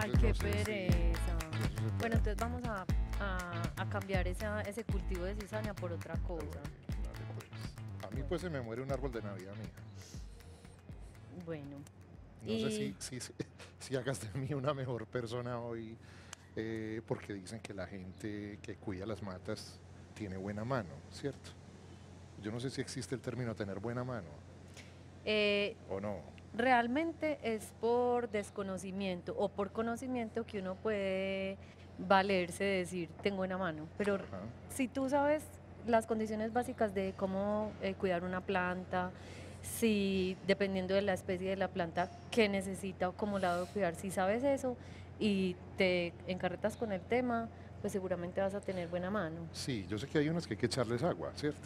Ay, entonces qué no sé si pereza. eso se puede Bueno, entonces vamos a cambiar ese cultivo de cizaña por otra hacer. cosa. Dale, pues. A mí Bueno, pues se me muere un árbol de Navidad mía. bueno. No sé Y si hagas de mí una mejor persona hoy, porque dicen que la gente que cuida las matas tiene buena mano, ¿cierto? Yo no sé si existe el término tener buena mano eh, o no. realmente es por desconocimiento o por conocimiento que uno puede valerse de decir tengo buena mano. Pero Ajá. si tú sabes las condiciones básicas de cómo cuidar una planta, si dependiendo de la especie de la planta que necesita o cómo la debo cuidar, si sabes eso y te encarretas con el tema, pues seguramente vas a tener buena mano. Sí, yo sé que hay unas que hay que echarles agua, ¿cierto?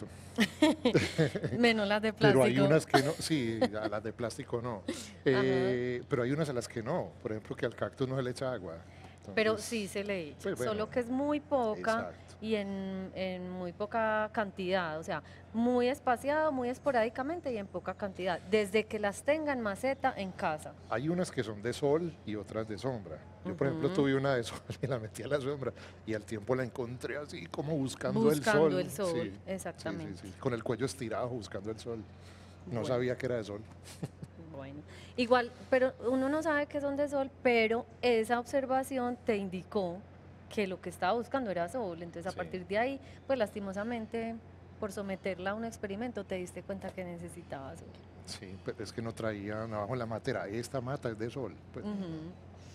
Menos las de Pero hay plástico. unas que no, sí, a las de plástico no. Ajá. Pero hay unas a las que no. Por ejemplo, que al cactus no se le echa agua. Pero sí Entonces, se le echa, pues bueno, solo que es muy poca exacto. y en muy poca cantidad, o sea, muy espaciado, muy esporádicamente y en poca cantidad, desde que las tenga en maceta en casa. Hay unas que son de sol y otras de sombra. Yo, por ejemplo, Ujú. tuve una de sol y la metí a la sombra y al tiempo la encontré así como buscando el Buscando sol. el sol, Sí, sí, sí, exactamente. sí. Con el cuello estirado buscando el sol. No Bueno, sabía que era de sol. bueno. Igual, pero uno no sabe que son de sol, pero esa observación te indicó que lo que estaba buscando era sol. Entonces, a Sí, partir de ahí, pues lastimosamente, por someterla a un experimento, te diste cuenta que necesitaba sol. sí, pero es que no traían abajo en la matera. Esta mata es de sol. Pues Ujú.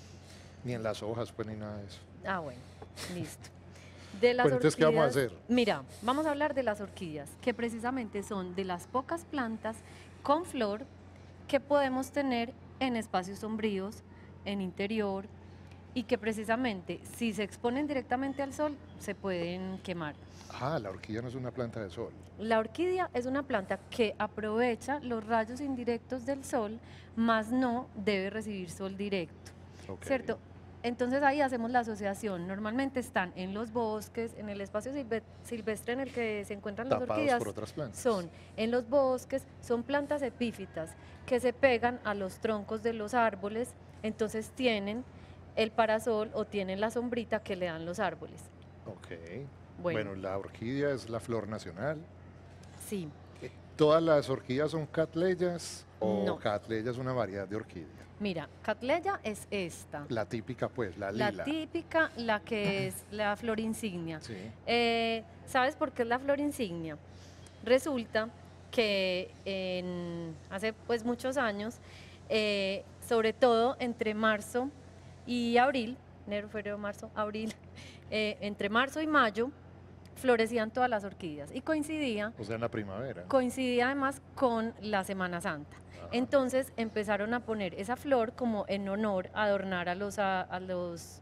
ni en las hojas, pues ni nada de eso. Ah, bueno, listo. De las Bueno, entonces, ¿qué vamos a orquídeas, hacer? mira, vamos a hablar de las orquídeas, que precisamente son de las pocas plantas con flor que podemos tener en espacios sombríos, en interior, y que precisamente si se exponen directamente al sol se pueden quemar. Ah, la orquídea no es una planta de sol. La orquídea es una planta que aprovecha los rayos indirectos del sol, mas no debe recibir sol directo, Ok. ¿cierto? Entonces ahí hacemos la asociación. Normalmente están en los bosques, en el espacio silvestre en el que se encuentran las Tapados por orquídeas, otras plantas. son en los bosques, son plantas epífitas que se pegan a los troncos de los árboles, entonces tienen el parasol o tienen la sombrita que le dan los árboles. Ok. Bueno, Bueno, la orquídea es la flor nacional. sí, ¿Todas las orquídeas son catleyas o no. catleya es una variedad de orquídea? Mira, Catleya es esta, La típica, pues, la la lila. típica, la que es la flor insignia. Sí. ¿Sabes por qué es la flor insignia? Resulta que hace pues muchos años, sobre todo entre marzo y abril, enero, febrero, marzo, abril, entre marzo y mayo, florecían todas las orquídeas y O sea, en la primavera. coincidía además con la Semana Santa. Ajá. Entonces empezaron a poner esa flor como en honor a adornar a los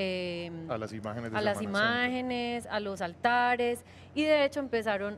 A las imágenes de a las Semana Santa. imágenes, a los altares, y de hecho empezaron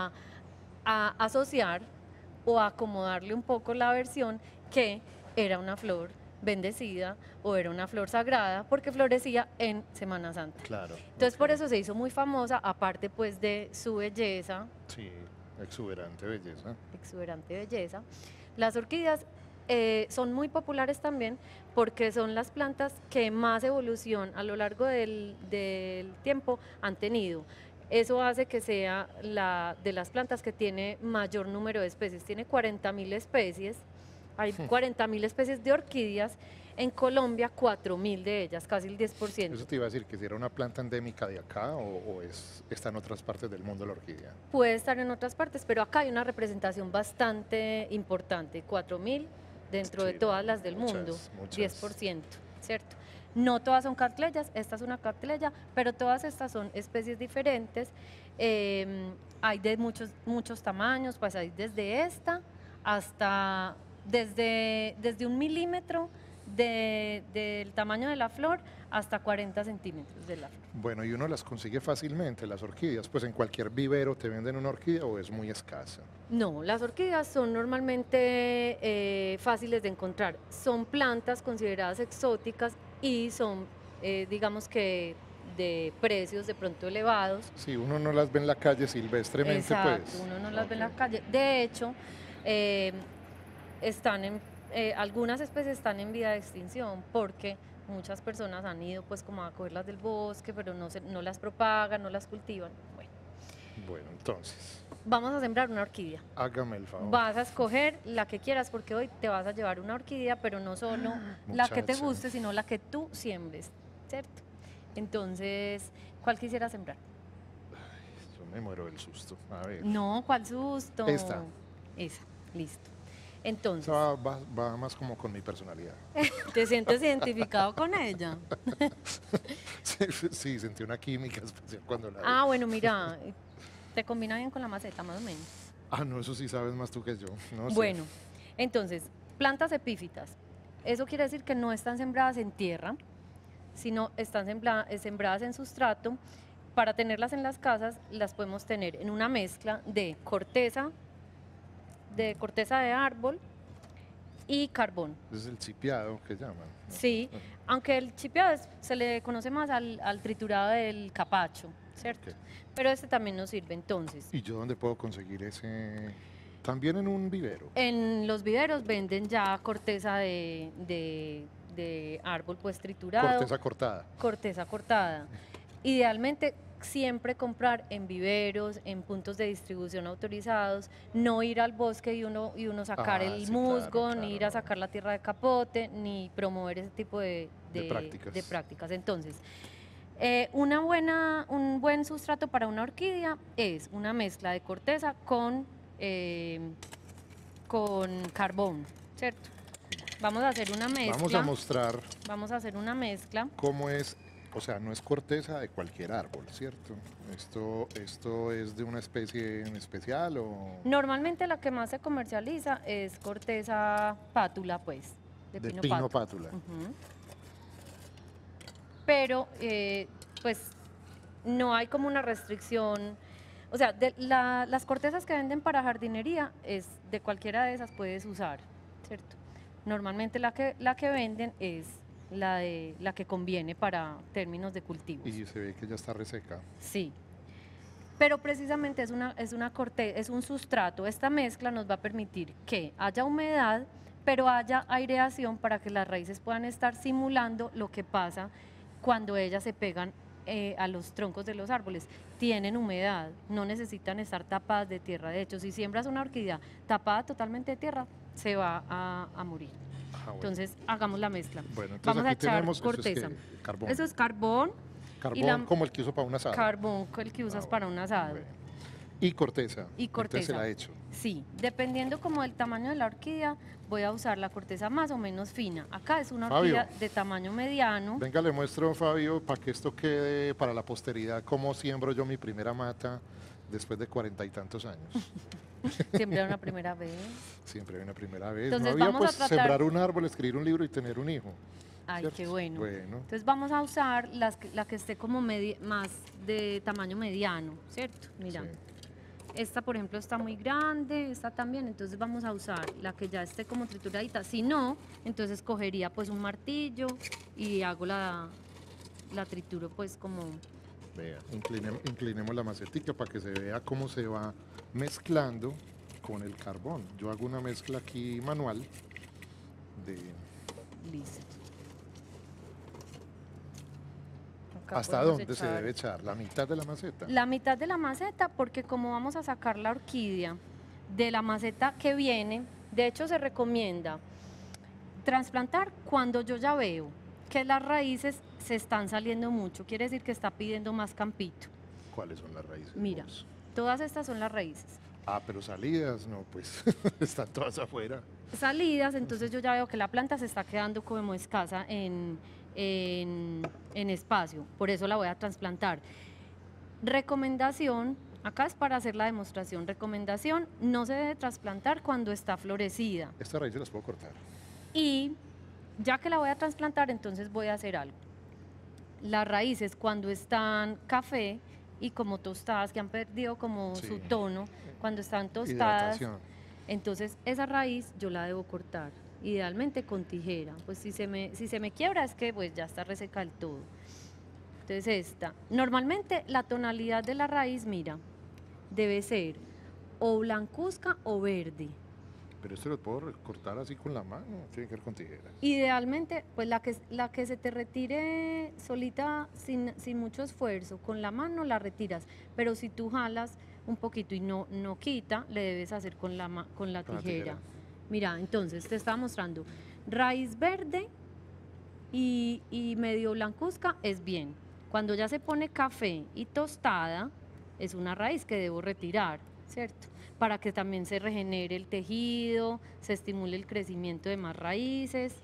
a asociar o a acomodarle un poco la versión que era una flor bendecida o era una flor sagrada porque florecía en Semana Santa. Claro. Entonces por Ok. eso se hizo muy famosa, aparte pues de su belleza, Sí, exuberante belleza. exuberante belleza. Las orquídeas son muy populares también porque son las plantas que más evolución a lo largo del tiempo han tenido. Eso hace que sea la de las plantas que tiene mayor número de especies. Tiene 40.000 especies, hay 40.000 especies de orquídeas. En Colombia, 4.000 de ellas, casi el 10%. Eso te iba a decir, que si era una planta endémica de acá está en otras partes del mundo la orquídea. Puede estar en otras partes, pero acá hay una representación bastante importante, 4.000 dentro de Sí, no, todas las del mundo, muchas. 10%, ¿cierto? No todas son cartleyas, esta es una cartleya, pero todas estas son especies diferentes. Hay de muchos tamaños, pues hay desde esta hasta desde 1 milímetro del tamaño de la flor hasta 40 centímetros de la flor. Bueno, y uno las consigue fácilmente, las orquídeas, pues en cualquier vivero te venden una orquídea o es muy escasa. No, las orquídeas son normalmente fáciles de encontrar. Son plantas consideradas exóticas y son, digamos que, de precios de pronto elevados. Si uno no las ve en la calle silvestremente, Exacto, pues. uno no las ve en la Ok. calle. De hecho, eh, están algunas especies están en vía de extinción porque muchas personas han ido pues como a cogerlas del bosque, pero no las propagan, no las cultivan. Bueno, Bueno, entonces, vamos a sembrar una orquídea. hágame el favor. Vas a escoger la que quieras porque hoy te vas a llevar una orquídea, pero no solo la que te Muchacha. guste, sino la que tú siembres, ¿cierto? Entonces, ¿cuál quisieras sembrar? Yo me muero del susto. A ver. No, ¿cuál susto? Esta. Esa, listo. Entonces, Esa va más como con mi personalidad. ¿te sientes identificado con ella? Sí, sentí una química especial cuando la vi. Ah, bueno, mira, te combina bien con la maceta, más o menos. Ah, no, eso sí sabes más tú que yo. No sé. Bueno, entonces, plantas epífitas. Eso quiere decir que no están sembradas en tierra, sino están sembradas en sustrato. Para tenerlas en las casas, las podemos tener en una mezcla de corteza de árbol y carbón. Ese es el chipeado que llaman. ¿no? Sí, Ajá. aunque el chipeado se le conoce más al triturado del capacho, ¿cierto? Ok. Pero este también nos sirve entonces. ¿Y yo dónde puedo conseguir ese? También en un vivero. En los viveros venden ya corteza de árbol pues triturado, Corteza cortada. corteza cortada. Idealmente siempre comprar en viveros, en puntos de distribución autorizados, no ir al bosque y uno sacar Ah, el sí, musgo, claro, ni ir claro, a no. sacar la tierra de capote, ni promover ese tipo De prácticas. de prácticas. Entonces, un buen sustrato para una orquídea es una mezcla de corteza con carbón, ¿cierto? Vamos a hacer una mezcla. Vamos a mostrar Vamos a hacer una mezcla. cómo es, o sea, no es corteza de cualquier árbol, ¿cierto? Esto es de una especie en especial o Normalmente la que más se comercializa es corteza pátula, pues, de de pino, pino pátula. pátula. Ujú. Pero, pues, no hay como una restricción. O sea, las cortezas que venden para jardinería, de cualquiera de esas puedes usar, ¿cierto? Normalmente la que venden es la que conviene para términos de cultivos. Y se ve que ya está reseca. Sí. Pero precisamente es un sustrato. Esta mezcla nos va a permitir que haya humedad, pero haya aireación para que las raíces puedan estar simulando lo que pasa cuando ellas se pegan a los troncos de los árboles. Tienen humedad, no necesitan estar tapadas de tierra. De hecho, si siembras una orquídea tapada totalmente de tierra, se va a morir. Ah, bueno. Entonces, hagamos la mezcla. Bueno, entonces Vamos a aquí echar tenemos corteza. ¿eso es qué? Carbón. Eso es carbón. Carbón como el que uso para un asado. Carbón, el que usas para un asado. Bueno. Y corteza. Y corteza. Entonces se la he hecho. Sí, dependiendo como del tamaño de la orquídea, voy a usar la corteza más o menos fina. Acá es una Fabio. orquídea de tamaño mediano. Venga, le muestro, Fabio, para que esto quede para la posteridad, cómo siembro yo mi primera mata después de 40 y tantos años. Siempre era una primera vez. Siempre hay una primera vez. Entonces, no había vamos a pues tratar- sembrar un árbol, escribir un libro y tener un hijo. Ay, ¿cierto? qué bueno. Bueno, Entonces vamos a usar la que esté como más de tamaño mediano, ¿cierto? Mira, sí. esta por ejemplo está muy grande, esta también, entonces vamos a usar la que ya esté como trituradita. Si no, entonces cogería pues un martillo y hago la trituro pues como... Vea, inclinemos la macetica para que se vea cómo se va mezclando con el carbón. Yo hago una mezcla aquí manual de Listo. Acá hasta podemos dónde se echar debe echar, la mitad de la maceta. la mitad de la maceta, porque como vamos a sacar la orquídea de la maceta que viene, de hecho se recomienda trasplantar cuando yo ya veo que las raíces se están saliendo mucho, quiere decir que está pidiendo más campito. ¿Cuáles son las raíces? Mira, vos? todas estas son las raíces. Ah, pero salidas, no, pues están todas afuera. Salidas, entonces yo ya veo que la planta se está quedando como escasa en espacio, por eso la voy a trasplantar. Recomendación, acá es para hacer la demostración, recomendación, no se debe trasplantar cuando está florecida. Estas raíces las puedo cortar. Y ya que la voy a trasplantar, entonces voy a hacer algo. Las raíces cuando están café y como tostadas, que han perdido como Sí. su tono, cuando están tostadas, Hidratación. entonces esa raíz yo la debo cortar, idealmente con tijera. Pues si se me quiebra es que pues ya está reseca del todo. Entonces esta, normalmente la tonalidad de la raíz, mira, debe ser o blancuzca o verde. Pero esto lo puedo cortar así con la mano, tiene que ver con tijeras. Idealmente, pues la que se te retire solita sin mucho esfuerzo, con la mano la retiras, pero si tú jalas un poquito y no quita, le debes hacer con con la Con la tijera. tijera. Mira, entonces te estaba mostrando, raíz verde y medio blancuzca es bien. Cuando ya se pone café y tostada, es una raíz que debo retirar, ¿cierto? Para que también se regenere el tejido, se estimule el crecimiento de más raíces.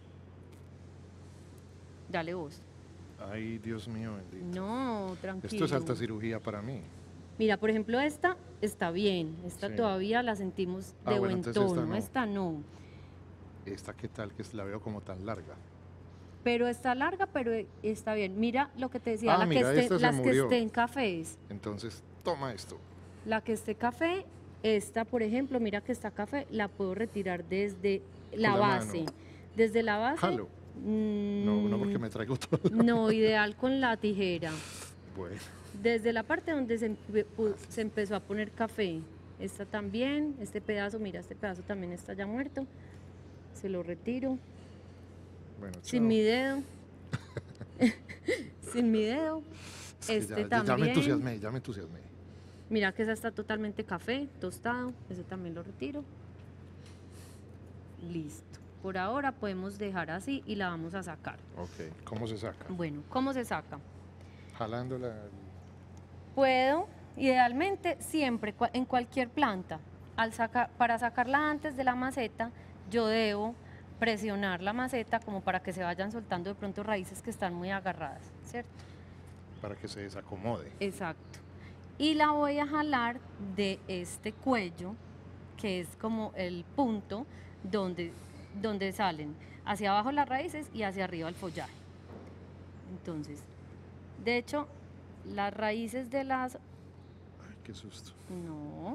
Dale vos. Ay, Dios mío, bendito. No, tranquilo. Esto es alta cirugía para mí. Mira, por ejemplo, esta está bien, esta Sí. todavía la sentimos Ah, de bueno, buen entonces tono, esta no. esta no. Esta, ¿qué tal? Que la veo como tan larga. Pero está larga, pero está bien. Mira lo que te decía, Ah, mira, esta se las que murió. estén cafés. Entonces, toma esto. La que esté café, esta, por ejemplo, mira que está café, la puedo retirar desde la la base. mano. Desde la base. Jalo. No, no porque me traigo todo. No, ideal con la tijera. Bueno, Desde la parte donde se empezó a poner café. Esta también, este pedazo, mira, este pedazo también está ya muerto. Se lo retiro. bueno, Sin chao. mi dedo. Sin mi dedo. Es que Este ya también. me entusiasmé, ya me entusiasmé. Mira que esa está totalmente café, tostado. Ese también lo retiro. Listo. Por ahora podemos dejar así y la vamos a sacar. Ok, ¿cómo se saca? Bueno, ¿cómo se saca? Jalándola. Puedo, idealmente, siempre, en cualquier planta, para sacarla antes de la maceta, yo debo presionar la maceta como para que se vayan soltando de pronto raíces que están muy agarradas, ¿cierto? Para que se desacomode. Exacto. Y la voy a jalar de este cuello, que es como el punto donde salen hacia abajo las raíces y hacia arriba el follaje. Entonces, de hecho, las raíces de las... Ay, qué susto. No,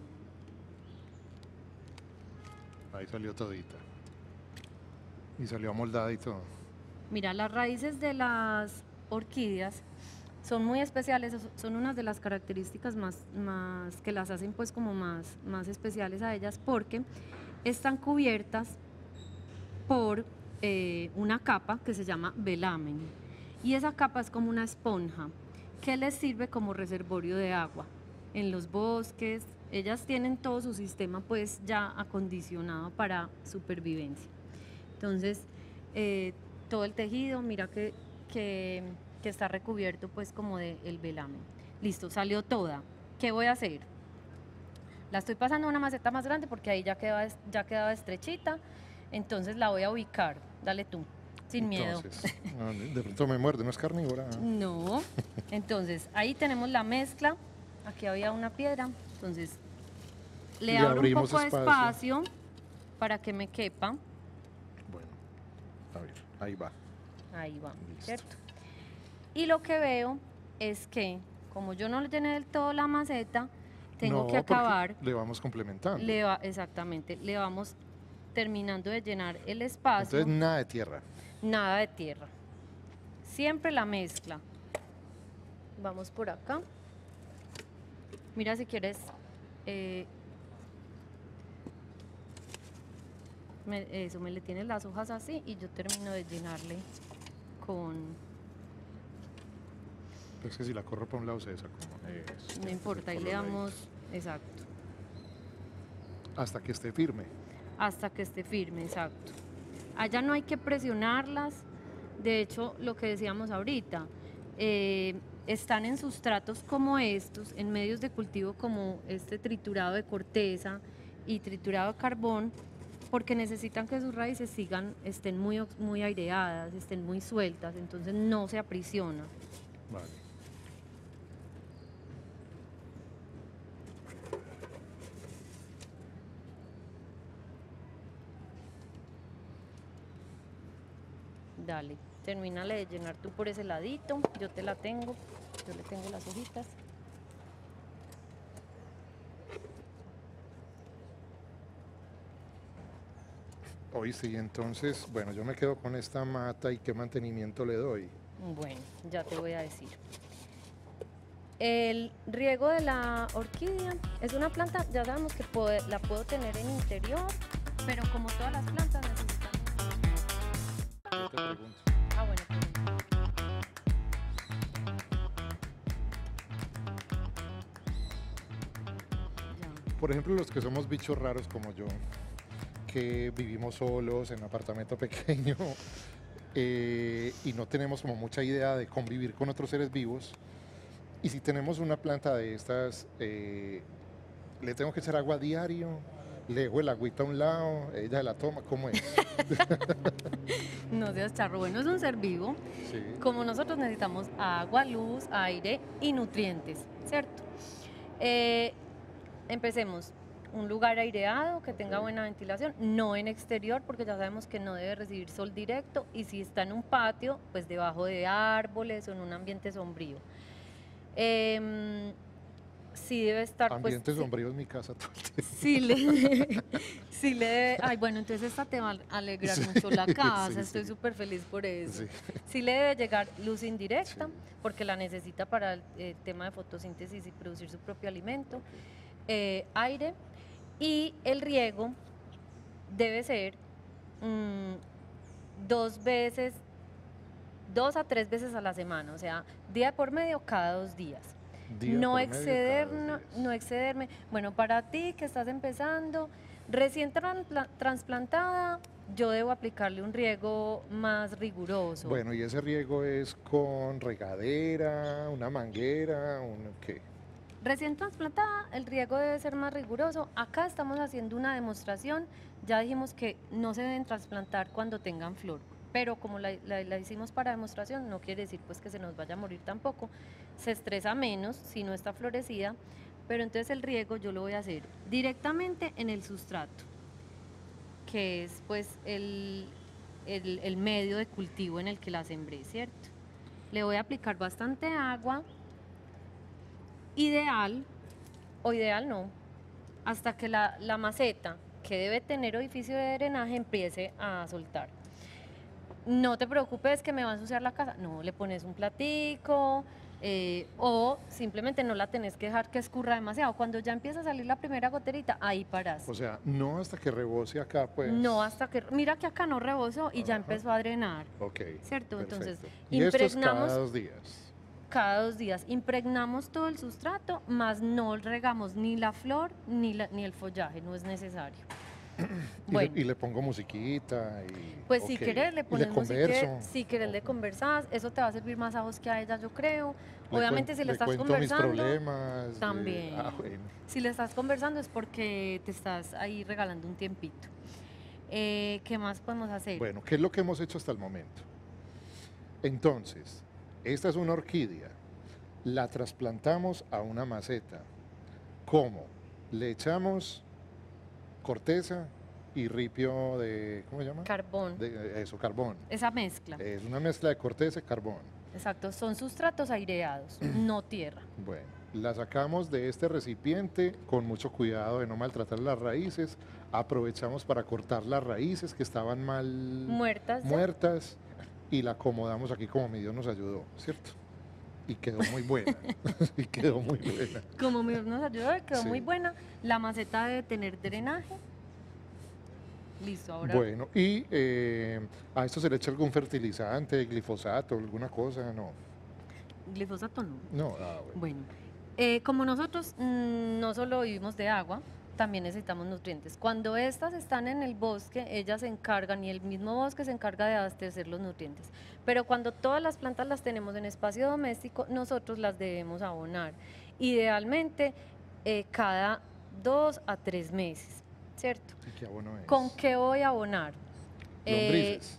Ahí salió todita. Y salió amoldada y todo. mira, las raíces de las orquídeas son muy especiales, son unas de las características más que las hacen pues como más especiales a ellas, porque están cubiertas por una capa que se llama velamen, y esa capa es como una esponja que les sirve como reservorio de agua en los bosques. Ellas tienen todo su sistema pues ya acondicionado para supervivencia. Entonces, todo el tejido, mira que está recubierto pues como del velamen. Listo, salió toda. ¿Qué voy a hacer? La estoy pasando a una maceta más grande porque ahí ya quedaba estrechita. Entonces la voy a ubicar. Dale tú, sin miedo. Entonces, no, de pronto me muerde, no es carnívora. No. Entonces, ahí tenemos la mezcla. Aquí había una piedra. Entonces, le abro un abrimos poco de espacio para que me quepa. Bueno, a ver, ahí va. Ahí va, Listo. ¿cierto? Y lo que veo es que, como yo no le llené del todo la maceta, tengo No, que porque acabar. le vamos complementando. Exactamente, le vamos terminando de llenar el espacio. Entonces, nada de tierra. Nada de tierra. Siempre la mezcla. Vamos por acá. Mira si quieres. Me le tienes las hojas así y yo termino de llenarle con. Es que si la corro para un lado se desacomode. Eso, No importa, ahí por le los damos. laditos. Exacto. Hasta que esté firme. Hasta que esté firme, exacto. Allá no hay que presionarlas. De hecho, lo que decíamos ahorita, están en sustratos como estos, en medios de cultivo como este triturado de corteza y triturado de carbón, porque necesitan que sus raíces estén muy aireadas, estén muy sueltas, entonces no se aprisiona. Vale. Dale, termínale de llenar tú por ese ladito, yo te la tengo, yo le tengo las hojitas. Hoy sí, entonces, bueno, yo me quedo con esta mata y qué mantenimiento le doy. Bueno, ya te voy a decir. El riego de la orquídea es una planta, ya sabemos que la puedo tener en interior pero como todas las plantas necesitan... Yo te pregunto. Ah, bueno, pregunta. Ya. Por ejemplo, los que somos bichos raros como yo, que vivimos solos en un apartamento pequeño y no tenemos como mucha idea de convivir con otros seres vivos, y si tenemos una planta de estas, le tengo que echar agua a diario, le dejo el agüita a un lado, ella la toma, ¿cómo es? No seas charro, bueno, es un ser vivo. Sí. Como nosotros necesitamos agua, luz, aire y nutrientes, ¿cierto? Empecemos. Un lugar aireado, que tenga Ok. buena ventilación, no en exterior, porque ya sabemos que no debe recibir sol directo, y si está en un patio, pues debajo de árboles o en un ambiente sombrío. Sí debe estar, pues, Ambiente sí, sombrío en mi casa todo el tiempo. sí le debe, ay, bueno, entonces esta te va a alegrar Sí, mucho la casa, sí, estoy sí. súper feliz por eso. Sí. Sí le debe llegar luz indirecta, Sí. porque la necesita para el tema de fotosíntesis y producir su propio alimento, aire, y el riego debe ser 2 a 3 veces a la semana, o sea, día por medio cada 2 días. Día No por medio, cada 2 excedernos, días. no excederme. Bueno, para ti que estás empezando, recién trasplantada, yo debo aplicarle un riego más riguroso. Bueno, y ese riego es con regadera, una manguera, un qué. Recién trasplantada, el riego debe ser más riguroso. Acá estamos haciendo una demostración. Ya dijimos que no se deben trasplantar cuando tengan flor, pero como la hicimos para demostración, no quiere decir pues que se nos vaya a morir tampoco. Se estresa menos si no está florecida, pero entonces el riego yo lo voy a hacer directamente en el sustrato, que es pues el medio de cultivo en el que la sembré, ¿cierto? Le voy a aplicar bastante agua. Ideal, o ideal no, hasta que la maceta, que debe tener orificio de drenaje, empiece a soltar. No te preocupes que me va a ensuciar la casa, no, le pones un platico, o simplemente no la tenés que dejar que escurra demasiado. Cuando ya empieza a salir la primera goterita, ahí paras. O sea, no hasta que rebose acá, pues. No hasta que, mira que acá no rebosó y ya Ajá. empezó a drenar, Ok. ¿cierto? Entonces, Perfecto. Y esto es cada impregnamos 2 días. cada 2 días, impregnamos todo el sustrato, más no regamos ni la flor ni el follaje, no es necesario. Bueno, Y le pongo musiquita y. pues si ok. querés le Y pones musiquita, converso. si querés le conversás, eso te va a servir más a vos que a ella, yo creo. Obviamente si le estás cuento conversando, mis problemas. también. Bueno. Si le estás conversando es porque te estás ahí regalando un tiempito. ¿Qué más podemos hacer? Bueno, ¿qué es lo que hemos hecho hasta el momento? Entonces, esta es una orquídea. La trasplantamos a una maceta. ¿Cómo? Le echamos corteza y ripio de, ¿cómo se llama? Carbón, Eso, carbón. esa mezcla. Es una mezcla de corteza y carbón. Exacto, son sustratos aireados, no tierra. Bueno, la sacamos de este recipiente con mucho cuidado de no maltratar las raíces. Aprovechamos para cortar las raíces que estaban Muertas ya. muertas y la acomodamos aquí como mi Dios nos ayudó, ¿cierto? Y quedó muy buena. Y quedó muy buena. Como mi nos ayudó, quedó Sí. muy buena. La maceta debe tener drenaje. Listo, ahora. Bueno, y a esto se le echa algún fertilizante, glifosato, alguna cosa, no. Glifosato no. No, bueno. Bueno, como nosotros no solo vivimos de agua, también necesitamos nutrientes. Cuando estas están en el bosque, ellas se encargan, y el mismo bosque se encarga de abastecer los nutrientes. Pero cuando todas las plantas las tenemos en espacio doméstico, nosotros las debemos abonar. Idealmente, cada 2 a 3 meses, ¿cierto? ¿Y qué abono es? ¿Con qué voy a abonar? Lombrices.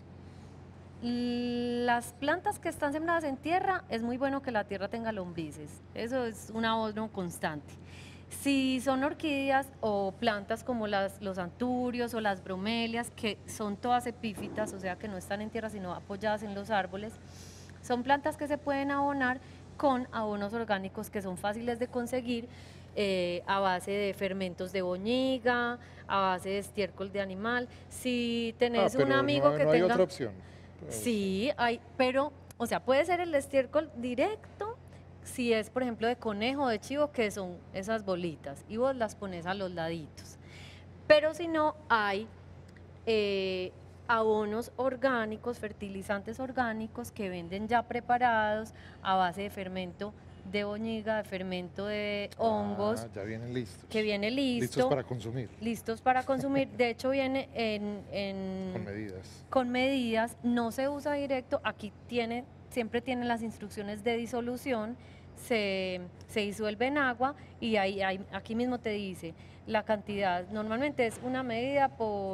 Las plantas que están sembradas en tierra, es muy bueno que la tierra tenga lombrices. Eso es un abono constante. Si son orquídeas o plantas como los anturios o las bromelias, que son todas epífitas, o sea que no están en tierra sino apoyadas en los árboles, son plantas que se pueden abonar con abonos orgánicos que son fáciles de conseguir, a base de fermentos de boñiga, a base de estiércol de animal. Si tenés un pero amigo no, que no hay tenga... otra opción. Pues, Sí, hay, pero, o sea, puede ser el estiércol directo, si es, por ejemplo, de conejo o de chivo, que son esas bolitas, y vos las pones a los laditos. Pero si no, hay eh, abonos orgánicos, fertilizantes orgánicos que venden ya preparados a base de fermento de boñiga, de fermento de hongos, Ya vienen listos. que viene Listos listo, para consumir. listos para consumir. De hecho, viene Con medidas. con medidas, no se usa directo, aquí siempre tiene las instrucciones de disolución, se disuelve en agua y aquí mismo te dice la cantidad, normalmente es una medida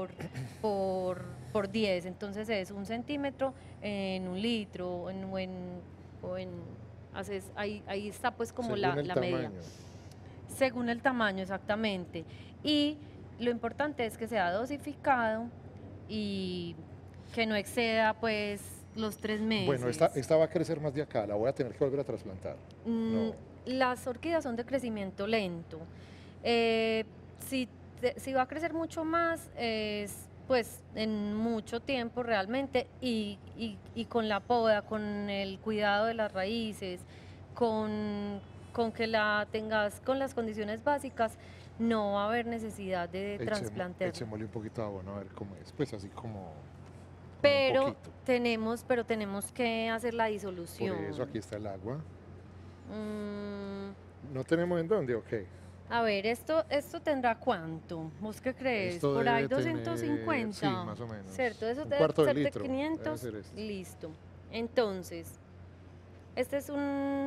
por 10, entonces es 1 centímetro en 1 litro ahí está pues como Según el la medida. tamaño. Según el tamaño, exactamente. Y lo importante es que sea dosificado y que no exceda pues los 3 meses. Bueno, esta va a crecer más de acá, la voy a tener que volver a trasplantar. No. Las orquídeas son de crecimiento lento. Si va a crecer mucho más, es pues en mucho tiempo realmente y con la poda, con el cuidado de las raíces, con que la tengas con las condiciones básicas, no va a haber necesidad de trasplantarla. Echémosle un poquito de abono a ver cómo es, pues así como un Pero poquito. tenemos que hacer la disolución. Por eso aquí está el agua. Mm, ¿No tenemos en dónde o qué? A ver, ¿esto tendrá cuánto? ¿Vos qué crees? Esto Por ahí debe tener, 250. sí, más o menos. ¿Cierto? Eso Un debe cuarto de ser de litro, debe 500. ser esto. Listo. Entonces, este es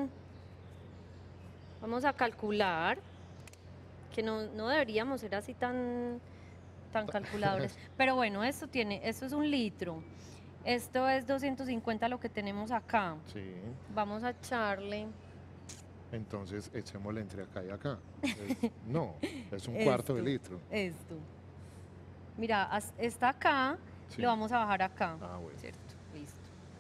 vamos a calcular, que no deberíamos ser así tan calculadores. Pero bueno, esto es 1 litro. Esto es 250 lo que tenemos acá. Sí. Vamos a echarle. Entonces echémosle entre acá y acá. No, es un cuarto de litro. Esto. Mira, está acá, Sí. lo vamos a bajar acá. Ah, bueno. ¿Cierto? Listo.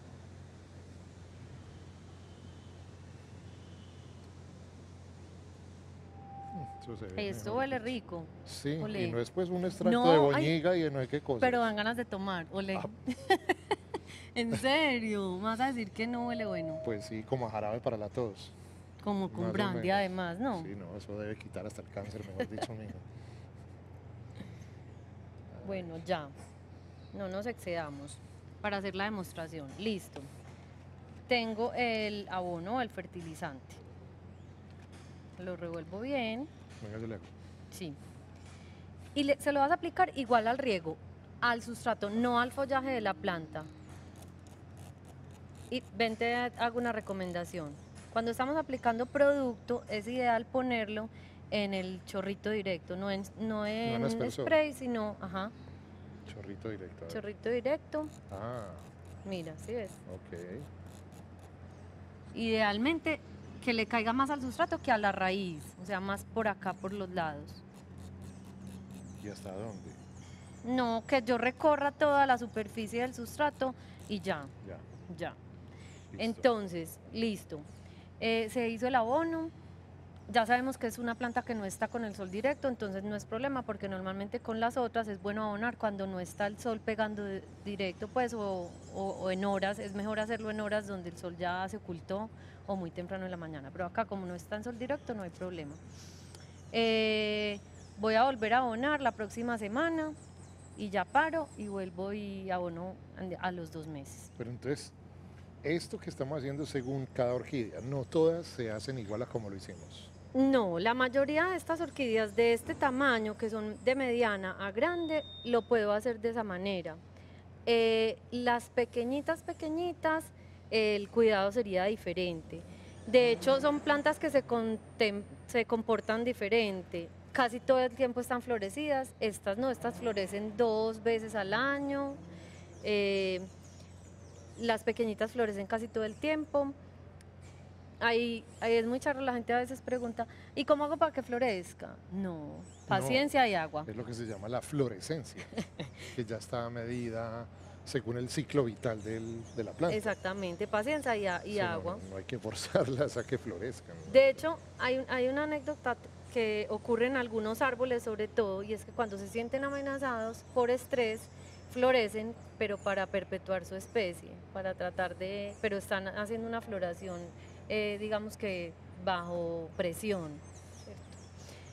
Eso se ve Esto mejor huele dicho. rico. Sí, Olé. y no es pues un extracto No, de ay, boñiga y de no hay qué cosa. Pero dan ganas de tomar. Olé. Ah. En serio, ¿me vas a decir que no huele bueno? Pues sí, como a jarabe para la tos. Como Más con o brandy menos. además, ¿no? Sí, no, eso debe quitar hasta el cáncer, mejor dicho, mijo. Bueno, ya. No nos excedamos para hacer la demostración. Listo. Tengo el abono, el fertilizante. Lo revuelvo bien. Venga, yo le hago. Sí. Y se lo vas a aplicar igual al riego, al sustrato, no al follaje de la planta. Y ven, te hago una recomendación. Cuando estamos aplicando producto, es ideal ponerlo en el chorrito directo, no en aspersor. spray, sino, ajá, Chorrito directo. a ver. chorrito directo. Ah, Mira, ¿sí ves? ok. Idealmente que le caiga más al sustrato que a la raíz, o sea, más por acá, por los lados. ¿Y hasta dónde? No, que yo recorra toda la superficie del sustrato y ya. Ya. Listo. Entonces, listo. Se hizo el abono. Ya sabemos que es una planta que no está con el sol directo, entonces no es problema porque normalmente con las otras es bueno abonar cuando no está el sol pegando directo, pues, o en horas, es mejor hacerlo en horas donde el sol ya se ocultó o muy temprano en la mañana, pero acá como no está en sol directo no hay problema. Voy a volver a abonar la próxima semana y ya paro y vuelvo y abono a los 2 meses. Pero entonces, esto que estamos haciendo según cada orquídea, no todas se hacen igual a como lo hicimos. No, la mayoría de estas orquídeas de este tamaño, que son de mediana a grande, lo puedo hacer de esa manera. Las pequeñitas, el cuidado sería diferente. De hecho, son plantas que se comportan diferente. Casi todo el tiempo están florecidas, estas no, estas florecen 2 veces al año. Las pequeñitas florecen casi todo el tiempo. Ahí es muy charro, la gente a veces pregunta, ¿y cómo hago para que florezca? No, paciencia y agua. Es lo que se llama la florescencia, que ya está medida según el ciclo vital de la planta. Exactamente, paciencia y Sí, agua. No hay que forzarlas a que florezcan. ¿no? De hecho, hay una anécdota que ocurre en algunos árboles sobre todo, y es que cuando se sienten amenazados por estrés, florecen, pero para perpetuar su especie, para tratar pero están haciendo una floración, digamos que bajo presión, ¿cierto?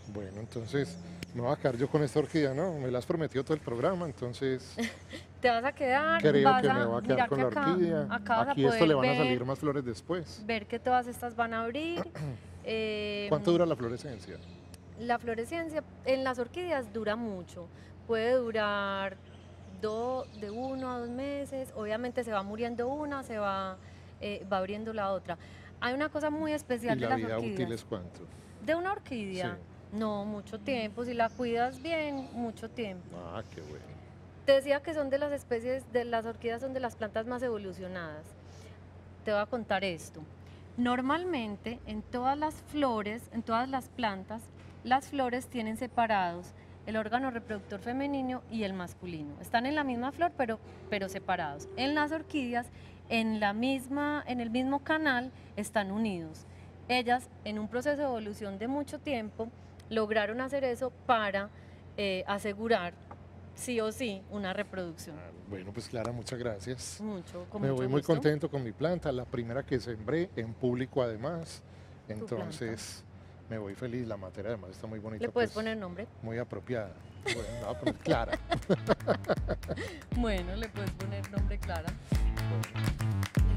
Bueno, entonces me voy a quedar yo con esta orquídea, ¿no? Me la has prometido todo el programa, entonces Te vas a quedar, creo vas que me a, voy a quedar mira con que la acá, orquídea. acá vas a Aquí esto poder le van a salir más flores después. ver que todas estas van a abrir. ¿Cuánto em, dura la florescencia? La florescencia en las orquídeas dura mucho, puede durar de 1 a 2 meses, obviamente se va muriendo una, va abriendo la otra. Hay una cosa muy ¿Y especial de la las vida útil orquídeas. es cuánto? De una Sí. orquídea, no, mucho tiempo, si la cuidas bien, mucho tiempo. Ah, qué bueno. Te decía que son de las especies, de las orquídeas son de las plantas más evolucionadas. Te voy a contar esto. Normalmente en todas las flores, en todas las plantas, las flores tienen separados el órgano reproductor femenino y el masculino. Están en la misma flor, pero separados. En las orquídeas, en el mismo canal, están unidos. Ellas, en un proceso de evolución de mucho tiempo, lograron hacer eso para asegurar sí o sí una reproducción. Ah, bueno, pues Clara, muchas gracias. Con Me mucho voy muy gusto. contento con mi planta, la primera que sembré en público además. Tu Entonces me voy feliz, la materia además está muy bonita. ¿Le puedes pues, poner nombre? muy apropiada. Bueno, me voy a poner Clara. Bueno, le puedes poner nombre Clara. Bueno.